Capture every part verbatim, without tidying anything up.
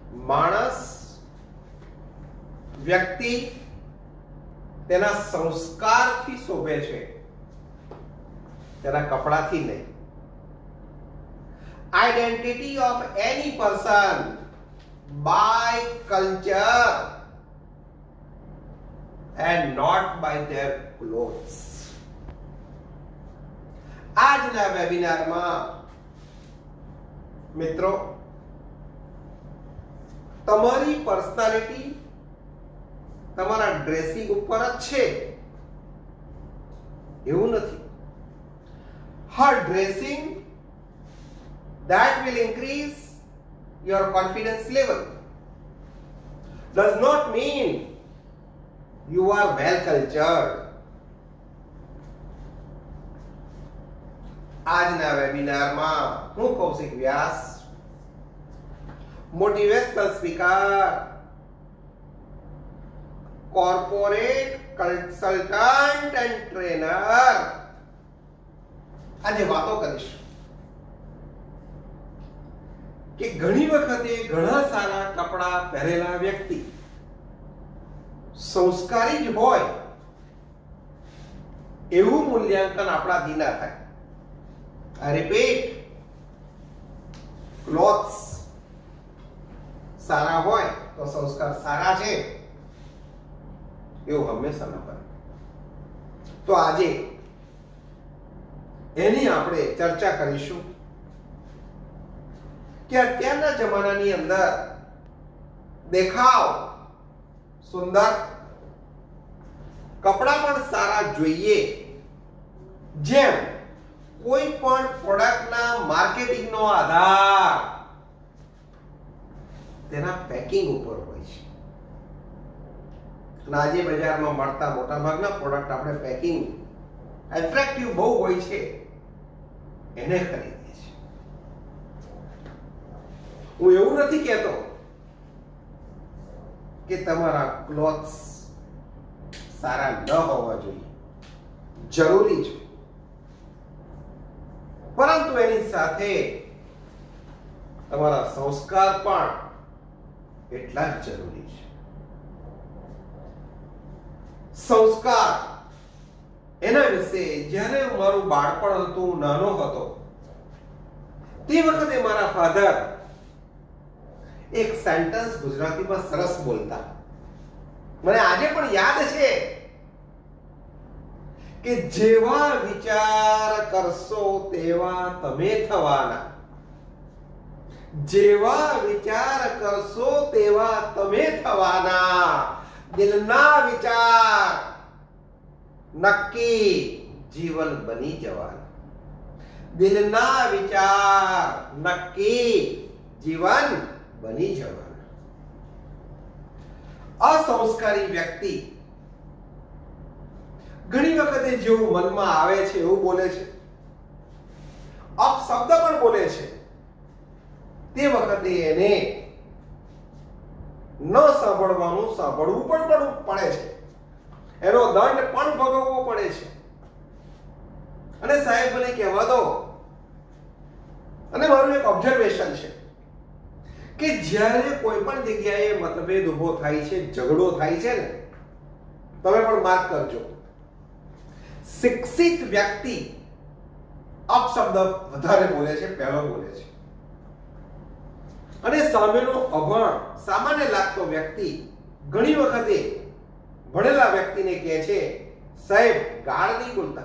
માણસ વ્યક્તિ તેના સંસ્કારથી શોભે છે, તેના કપડાથી નહીં. Identity of any person by culture and not by their clothes. આજના વેબિનારમાં મિત્રો તમારી પર્સનાલિટી તમારા ડ્રેસિંગ ઉપર જ છે એવું નથી. her dressing that will increase your confidence level does not mean you are well cultured. આજના વેબિનારમાં હું Kaushik Vyas, motivational speaker, corporate consultant and trainer, આજે વાતો કરીશ કે ઘણી વખતે ઘણા સારા કપડા પહેરેલા વ્યક્તિ સંસ્કારી જ હોય એવું મૂલ્યાંકન આપણાથી ના થાય. I repeat, ક્લોથ્સ સારા હોય તો સંસ્કાર સારા છે એવું હંમેશા ન બને. તો આજે એની આપણે ચર્ચા કરીશું કે અત્યારના જમાનાની અંદર દેખાવ સુંદર, કપડા પણ સારા જોઈએ, જેમ કોઈ પણ પ્રોડક્ટના માર્કેટિંગનો આધાર તેના પેકિંગ ઉપર હોય છે. અને આજે બજારમાં મળતા મોટાભાગના પ્રોડક્ટ આપણે પેકિંગ એટ્રેક્ટિવ બહુ હોય છે એને ખરીદીએ છીએ. હું એવું નથી કહેતો કે તમારા ક્લોથ્સ સારા ન હોવા જોઈએ, જરૂરી છે, પરંતુ એની સાથે તમારા સંસ્કાર પણ એટલા જ જરૂરી છે. સંસ્કાર એના વિશે જ્યારે મારું બાળપણ હતું, નાનો હતો, તે વખતે મારા ફાધર એક સેન્ટેન્સ ગુજરાતીમાં સરસ બોલતા, મને આજે પણ યાદ છે કે જેવા વિચાર કરશો તેવા તમે થવાના, જેવા વિચાર કરશો તેવા તમે થવાના, દિલના વિચાર નક્કી જીવન બની જવાના, દિલના વિચાર નક્કી જીવન બની જવાના. અસંસ્કારી વ્યક્તિ ઘણી વખતે જેવું મનમાં આવે છે એવું બોલે છે, અપશબ્દ પણ બોલે છે, તે વખતે એને ન સાંભળવાનું સાંભળવું પણ પડે છે, એનો દંડ પણ ભોગવવો પડે છે. અને સાહેબ મને કહેવા દો, અને મારું એક ઓબ્ઝર્વેશન છે કે જ્યારે કોઈ પણ જગ્યાએ મતભેદ ઉભો થાય છે, ઝઘડો થાય છે ને, તમે પણ માર્ક કરજો, શિક્ષિત વ્યક્તિ અપશબ્દ વધારે બોલે છે, પહેલો બોલે છે, અને સામેનો અભણ સામાન્ય લાગતો વ્યક્તિ ઘણી વખતે ભણેલા વ્યક્તિને કહે છે, સાહેબ ગાળ નહીં બોલતા.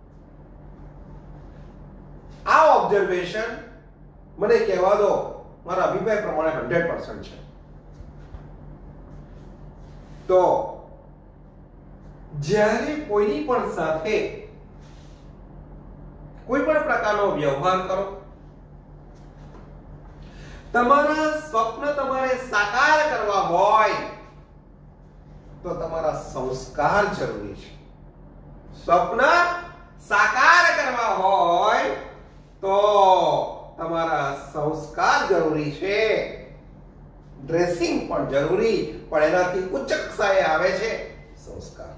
આ ઓબ્ઝર્વેશન મને કહેવા દો મારા અભિપ્રાય પ્રમાણે હંડ્રેડ પર્સન્ટ છે. તો જ્યારે કોઈની પણ સાથે કોઈ પણ પ્રકારનો વ્યવહાર કરો, તમારા સ્વપ્ન તમારે સાકાર કરવા હોય તો તમારા સંસ્કાર જરૂરી છે. સ્વપ્ન સાકાર કરવા હોય તો તમારા સંસ્કાર જરૂરી છે. ડ્રેસિંગ પણ જરૂરી, પણ એનાથી ઉચ્ચ કક્ષાએ આવે છે સંસ્કાર.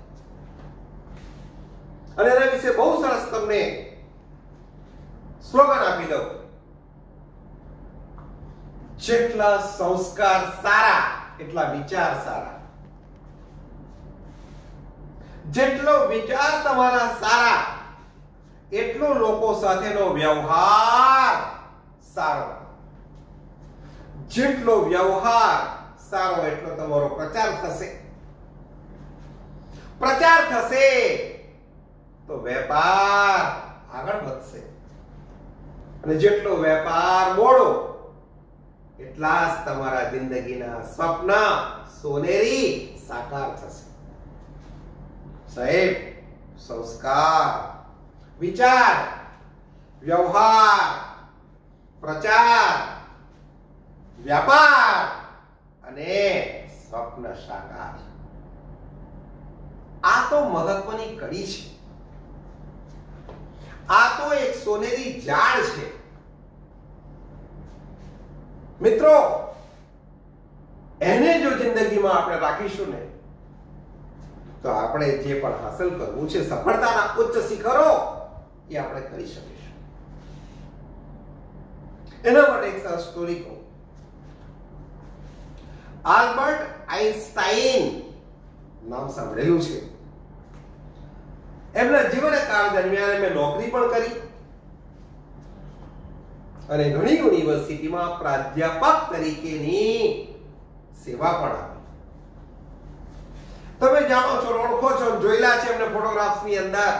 અને એના વિશે બહુ સરસ તમને સ્લોગન આપી દઉં, જેટલા સંસ્કાર સારા એટલા વિચાર સારા, જેટલો વિચાર તમારા સારા એટલો લોકો સાથેનો વ્યવહાર સારો, જેટલો વ્યવહાર સારો એટલો તમારો પ્રચાર થશે, પ્રચાર થશે તો વેપાર આગળ વધશે, અને જેટલો વેપાર મોડો એટલા જ તમારા જિંદગીના સ્વપ્ન સોનેરી સાકાર થશે. સાહેબ, સંસ્કાર, વિચાર, વ્યવહાર, પ્રચાર, વ્યાપાર અને સ્વપ્ન સાકાર, આ તો મહત્વની કડી છે. આ તો એક સોનેરી ઝાડ છે. મિત્રો, એને જો જિંદગીમાં આપણે રાખીશું ને તો આપણે જે પણ હાંસલ કરવું છે, સફળતાના ઉચ્ચ શિખરો, એ આપણે કરી શકીશું. એના માટે એક સરસ સ્ટોરી કહું. આલ્બર્ટ આઇન્સ્ટાઈન નામ સાંભળેલું છે. એમના જીવનકાળ દરમિયાન એમણે નોકરી પણ કરી અને ઘણી યુનિવર્સિટીમાં પ્રાધ્યાપક તરીકેની સેવા પણ આપી. તમે જાણો છો, ઓળખો છો, જોયેલા છે એમને ફોટોગ્રાફ્સની અંદર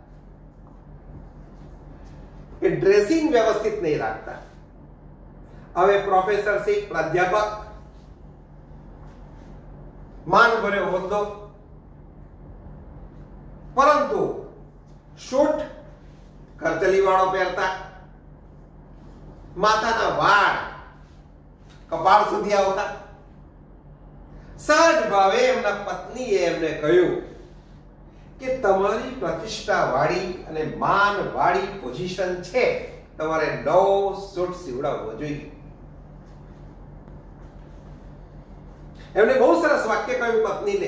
કે ડ્રેસિંગ વ્યવસ્થિત નહીં રાખતા. હવે પ્રોફેસર સી, પ્રાધ્યાપક, માન ભર્યો હોદ્દો, પરંતુ શૂટ કરચલી વાળો પહેરતા, માથાના વાળ કપાળ સુધી આવતા. સહજ ભાવે એમના પત્નીએ એમને કહ્યું કે તમારી પ્રતિષ્ઠા વાળી અને માન વાળી પોઝિશન છે, તમારે નવો સૂટ સીવડાવવો જોઈએ. એમને બહુ સરસ વાક્ય કહ્યું પત્નીને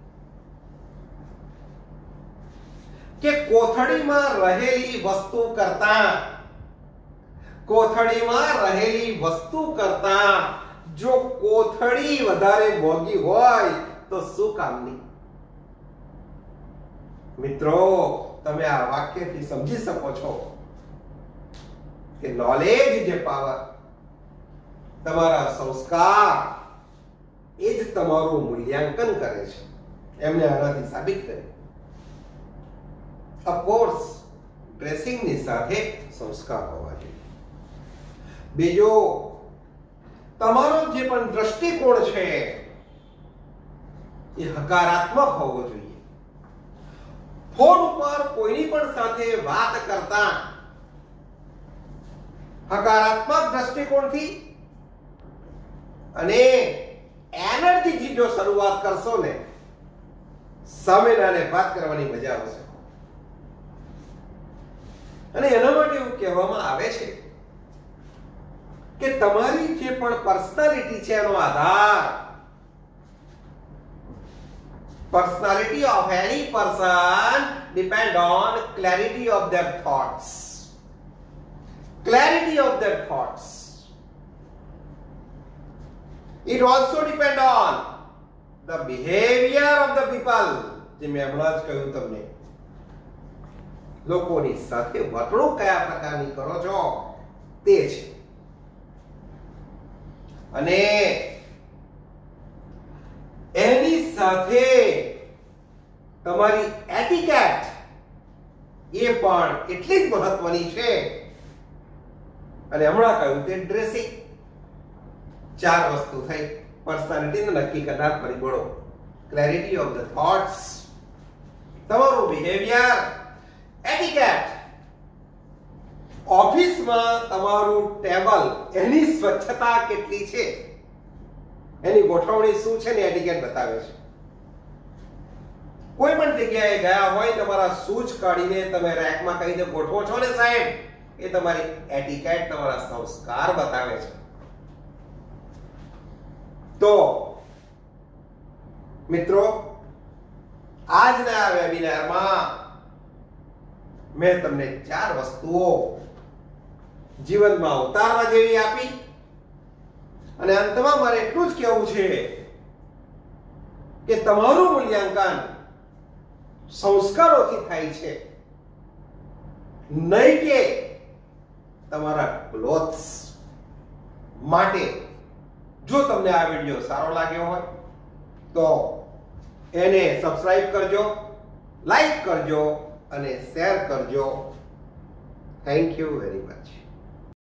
કે કોથળીમાં રહેલી વસ્તુ કરતા કોથળીમાં રહેલી વસ્તુ કરતા જો કોથળી વધારે મોંઘી હોય તો શું કામની? મિત્રો, તમે આ વાક્યથી સમજી શકો છો કે નોલેજ જે પાવર, તમારા સંસ્કાર એ જ તમારું મૂલ્યાંકન કરે છે. એમને આનાથી સાબિત કર્યું. ઓફકોર્સ ડ્રેસિંગની સાથે સંસ્કાર હોવા જોઈએ. બીજો, તમારો જે પણ દ્રષ્ટિકોણ છે એ હકારાત્મક હોવો જોઈએ. ફોન ઉપર કોઈની પણ સાથે વાત કરતા હકારાત્મક દ્રષ્ટિકોણથી અને એનર્જીથી જો શરૂઆત કરશો ને, સામેનાને વાત કરવાની મજા આવશે. અને એના માટે એવું કહેવામાં આવે છે કે તમારી જે પણ પર્સનાલિટી છે એનો આધાર, personality of any person depend on clarity of their thoughts. Clarity of their thoughts. It also depend on the behavior of the people. જે મેં હમણાં જ કહ્યું તમને, લોકોની સાથે વર્તણૂક કયા પ્રકારની કરો છો તે છે. અને એની સાથે તમારી એટિકેટ એ પણ એટલી જ મહત્વની છે. અને હમણાં કહ્યું તે ડ્રેસિંગ. ચાર વસ્તુ થઈ પર્સનાલિટીને નક્કી કરનાર પરિબળો. ક્લેરિટી ઓફ ધ થોટ્સ, તમારું બિહેવિયર, એટિકેટ, ઓફિસમાં તમારું ટેબલ, એની સ્વચ્છતા કેટલી છે, એની ગોઠવણી શું છે ને એટિકેટ બતાવે છે. કોઈ પણ જગ્યાએ ગયા હોય, તમારા શૂઝ કાઢીને તમે રેકમાં કઈ રીતે ગોઠવો છો ને સાહેબ, એ તમારી એટિકેટ, તમારા સંસ્કાર બતાવે છે. તો મિત્રો, આજના આ વેબિનારમાં મેં તમને ચાર વસ્તુઓ જીવનમાં ઉતારવા જેવી આપી. અને અંતમાં મારે એટલું જ કહેવું છે કે તમારું મૂલ્યાંકન સંસ્કારોથી થાય છે, નહીં કે તમારા ક્લોથ્સ માટે. જો તમને આ વિડિયો સારો લાગ્યો હોય તો એને સબસ્ક્રાઇબ કરજો, લાઈક કરજો અને શેર કરજો. Thank you very much.